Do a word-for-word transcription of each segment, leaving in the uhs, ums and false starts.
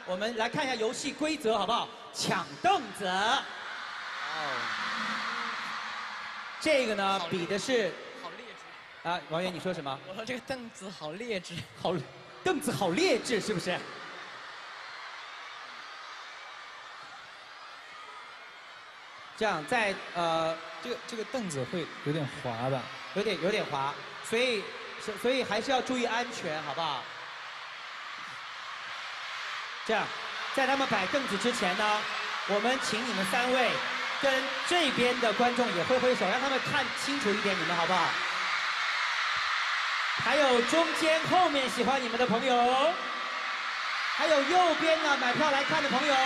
我们来看一下游戏规则好不好？抢凳子。哦。这个呢，比的是。 好劣质。 啊，王源，你说什么？ 我说这个凳子好劣质。 好，凳子好劣质，是不是？这样，在呃， 这个这个凳子会有点滑吧？ 有点有点滑，所以所以还是要注意安全，好不好？这样，在他们摆凳子之前呢，我们请你们三位跟这边的观众也挥挥手，让他们看清楚一点你们，好不好？还有中间后面喜欢你们的朋友，还有右边呢买票来看的朋友。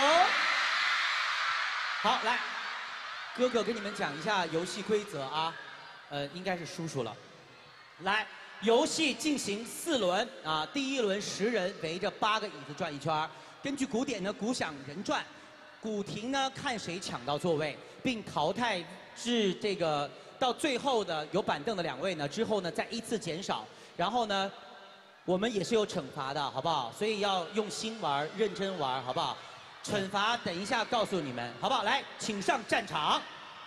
好，来。哥哥跟你们讲一下游戏规则啊，呃，应该是叔叔了。来，游戏进行四轮啊，第一轮十人围着八个椅子转一圈，根据鼓点呢鼓响人转，鼓停呢看谁抢到座位，并淘汰至这个到最后的有板凳的两位呢，之后呢再依次减少，然后呢，我们也是有惩罚的，好不好？所以要用心玩，认真玩，好不好？惩罚等一下告诉你们，好不好？来，请上战场。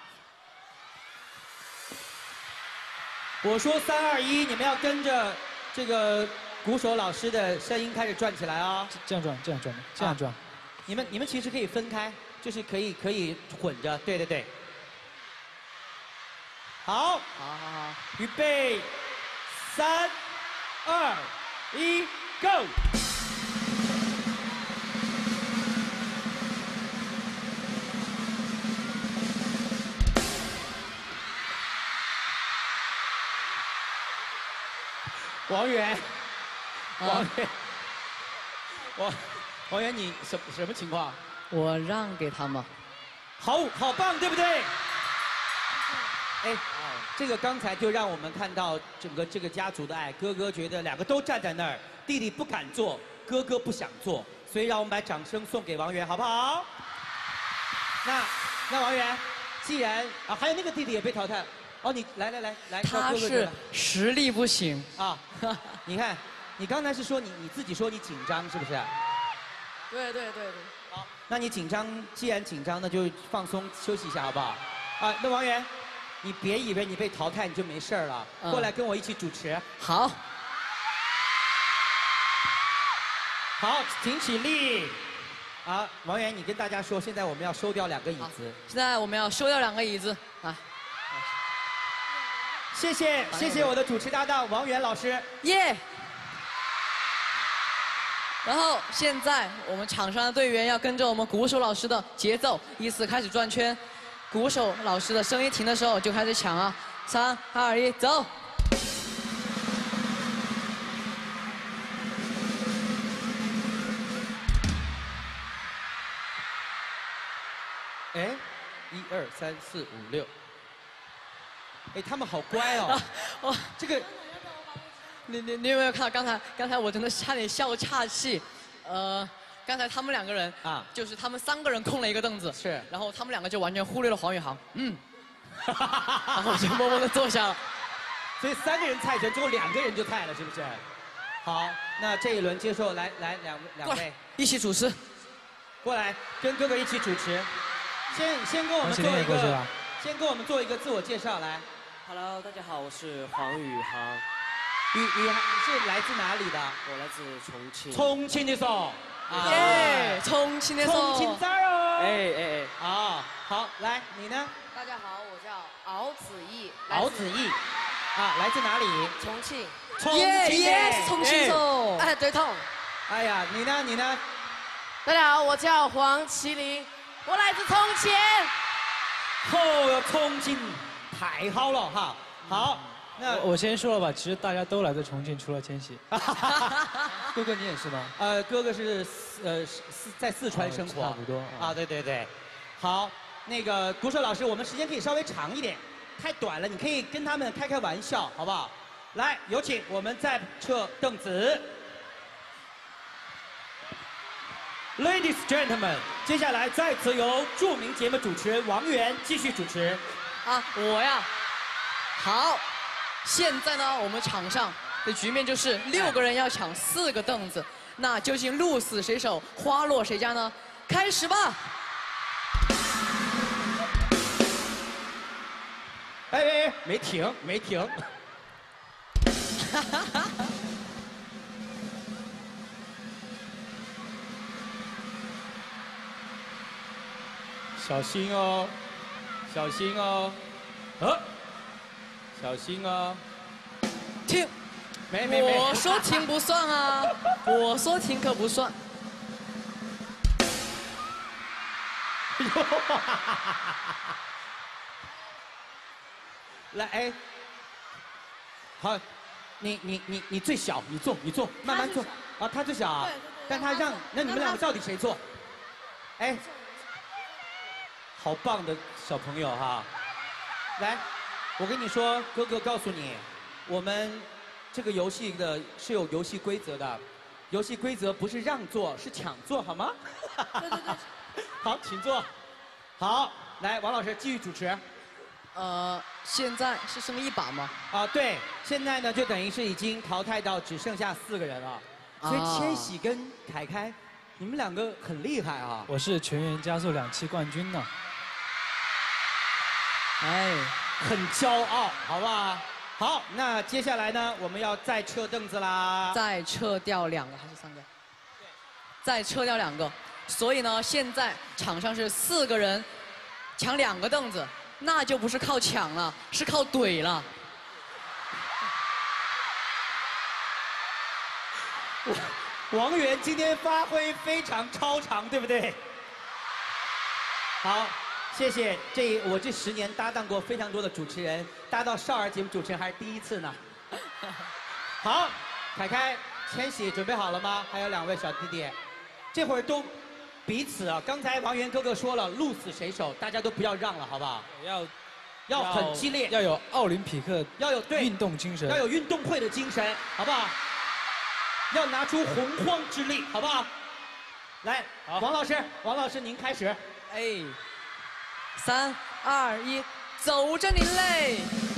我说三二一，你们要跟着这个鼓手老师的声音开始转起来啊、哦！ 这样转，这样转，这样转。啊、 你们你们其实可以分开，就是可以可以混着，对对对。好， 好好好， 预备，三二一 ，Go！王源，王源，王王源，你什什么情况？ 我让给他们。 好，好棒，对不对？哎，这个刚才就让我们看到整个这个家族的爱。哥哥觉得两个都站在那儿，弟弟不敢做，哥哥不想做，所以让我们把掌声送给王源，好不好？那那王源，既然啊，还有那个弟弟也被淘汰。哦，你来来来来， 他是实力不行啊！你看，你刚才是说你你自己说你紧张是不是？ 对对对对。 好，那你紧张，既然紧张，那就放松休息一下好不好？啊，那王源，你别以为你被淘汰你就没事了，嗯、过来跟我一起主持。 好。 好，请起立。好，王源，你跟大家说，现在我们要收掉两个椅子。 现在我们要收掉两个椅子啊。 谢谢谢谢我的主持搭档王源老师， 耶！ Yeah! 然后现在我们场上的队员要跟着我们鼓手老师的节奏，依次开始转圈。鼓手老师的声音停的时候就开始抢啊！三二一，走！ 哎，一二三四五六。 哎，他们好乖哦！ 哇， 这个， 你你你有没有看到刚才？刚才我真的差点笑岔气。呃，刚才他们两个人啊，就是他们三个人空了一个凳子， 是， 然后他们两个就完全忽略了黄宇航，嗯，然后就默默的坐下了。 所以三个人猜拳，之后两个人就猜了，是不是？好，那这一轮接受来来两两位一起主持， 过来跟哥哥一起主持。先先跟我们做一个，先跟我们做一个自我介绍来。 Hello， 大家好，我是黄宇航。 宇宇航，你是来自哪里的？ 我来自重庆。 重庆的嗦。 耶，重庆的嗦。 重庆仔哦。 哎哎哎。 啊，好，来，你呢？ 大家好，我叫敖子毅。 敖子毅，啊，来自哪里？ 重庆。 重庆耶，重庆嗦。 哎，对头。 哎呀，你呢？你呢？ 大家好，我叫黄麒麟，我来自重庆。 哦，重庆。 太好了哈，好，那我我先说了吧，其实大家都来自重庆，除了千玺。哥哥你也是吗？ 呃，哥哥是呃四在四川生活， 差不多啊，对对对，好，那个鼓手老师，我们时间可以稍微长一点，太短了，你可以跟他们开开玩笑，好不好？来，有请我们再撤凳子。Ladies gentlemen， 接下来再次由著名节目主持人王源继续主持。 啊，我呀，好，现在呢，我们场上的局面就是六个人要抢四个凳子。 那究竟鹿死谁手，花落谁家呢？开始吧！ 哎哎哎，没停，没停。小心哦，小心哦，呃，小心哦。 停！ 没没没， 我说停不算啊，我说停可不算。 来，哎，好，你你你你最小，你坐，你坐，慢慢坐。啊，他最小啊，但他让，那你们两个到底谁坐？哎，好棒的小朋友哈！来，我跟你说，哥哥告诉你，我们这个游戏的是有游戏规则的，游戏规则不是让座，是抢座，好吗？ 对对对。 好，请坐。好，来，王老师继续主持。 呃，现在是剩一把吗？ 啊，对，现在呢就等于是已经淘汰到只剩下四个人了，所以千玺跟凯凯，你们两个很厉害啊。 我是全员加速两期冠军呢。 哎，很骄傲，好不好？好，那接下来呢，我们要再撤凳子啦。 再撤掉两个还是三个？再撤掉两个，所以呢，现在场上是四个人抢两个凳子。那就不是靠抢了，是靠怼了。 王源今天发挥非常超常，对不对？好，谢谢。这我这十年搭档过非常多的主持人，搭到少儿节目主持人还是第一次呢。好，凯凯、千玺准备好了吗？还有两位小弟弟，这会儿都。彼此啊，刚才王源哥哥说了，鹿死谁手，大家都不要让了，好不好？ 要要很激烈， 要有奥林匹克， 要有对运动精神， 要有运动会的精神，好不好？要拿出洪荒之力，好不好？来，王老师，王老师您开始。 哎，三二一，走着您嘞！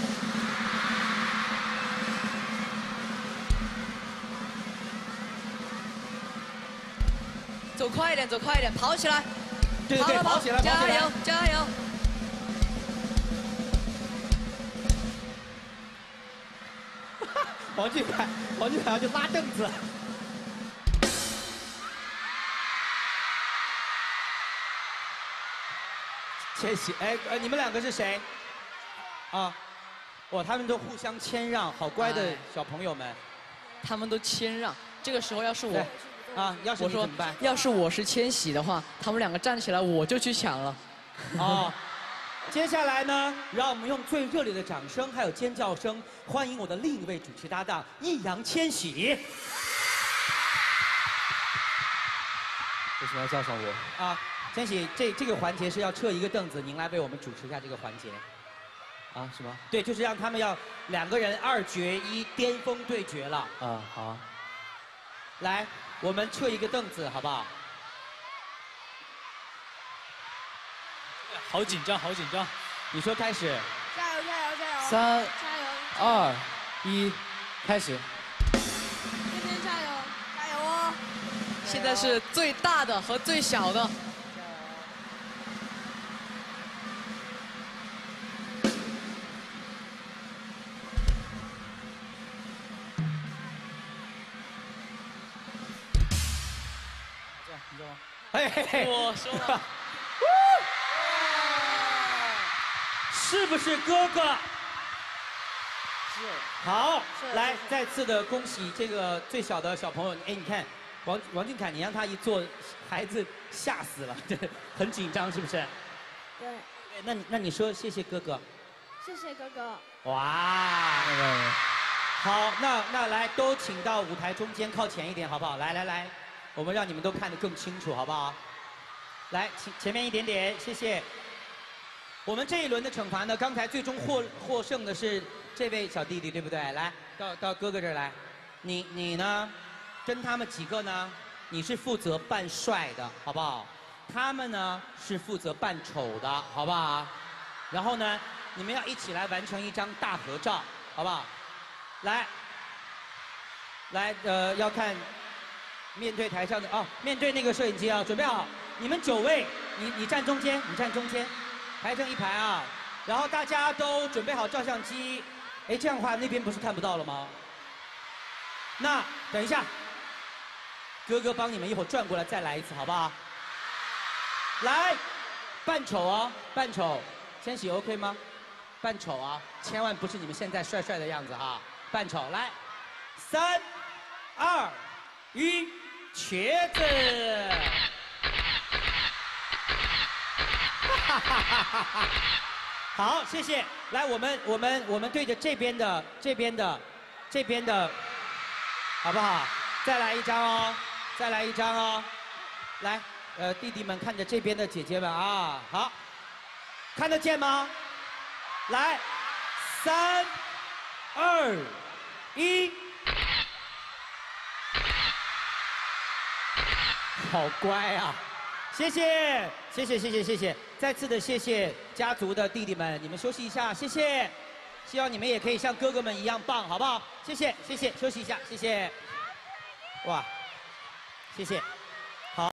走快一点，走快一点，跑起来！ 对对对，跑起来，跑起来！ 加油，加油！ 王俊凯，王俊凯要去拉凳子。千玺，哎呃，你们两个是谁？啊，哇，他们都互相谦让，好乖的小朋友们。 他们都谦让，这个时候要是我。 啊，要是你怎么办？ 要是我是千玺的话，他们两个站起来，我就去抢了。 哦，接下来呢，让我们用最热烈的掌声还有尖叫声，欢迎我的另一位主持搭档易烊千玺。 为什么要叫上我？ 啊，千玺，这这个环节是要撤一个凳子，您来为我们主持一下这个环节。 啊，是吗？ 对，就是让他们要两个人二决一巅峰对决了。 啊，好啊。 来。我们撤一个凳子，好不好？ 好紧张，好紧张！ 你说开始。 加油，加油，加油！ 三、 加油！ 二、一，开始！ 天天加油，加油哦！ 现在是最大的和最小的。 嘿嘿嘿， 我说了， 是不是哥哥？ 是。 好，来，再次的恭喜这个最小的小朋友。哎，你看，王王俊凯，你让他一坐，孩子吓死了，对，很紧张，是不是？ 对。 那你那你说谢谢哥哥。 谢谢哥哥。 哇！好，那那来都请到舞台中间靠前一点，好不好？来来来。我们让你们都看得更清楚，好不好？来，前前面一点点，谢谢。我们这一轮的惩罚呢，刚才最终获获胜的是这位小弟弟，对不对？来，到到哥哥这儿来。你你呢，跟他们几个呢，你是负责扮帅的，好不好？他们呢是负责扮丑的，好不好？然后呢，你们要一起来完成一张大合照，好不好？来，来，呃，要看。 面对台上的哦，面对那个摄影机啊，准备好，你们九位，你你站中间，你站中间，排成一排啊，然后大家都准备好照相机，哎，这样的话那边不是看不到了吗？那等一下，哥哥帮你们一会儿转过来再来一次，好不好？来，扮丑啊，扮丑，千玺 OK 吗？扮丑啊，千万不是你们现在帅帅的样子哈，扮丑，来，三、二、一，瘸子。哈哈哈哈哈！好，谢谢。来，我们我们我们对着这边的这边的这边的，好不好？再来一张哦，再来一张哦。来，呃，弟弟们看着这边的姐姐们啊，好，看得见吗？来，三、二、一，好乖啊！谢谢，谢谢，谢谢，谢谢！再次的谢谢家族的弟弟们，你们休息一下，谢谢。希望你们也可以像哥哥们一样棒，好不好？谢谢，谢谢，休息一下，谢谢。哇，谢谢。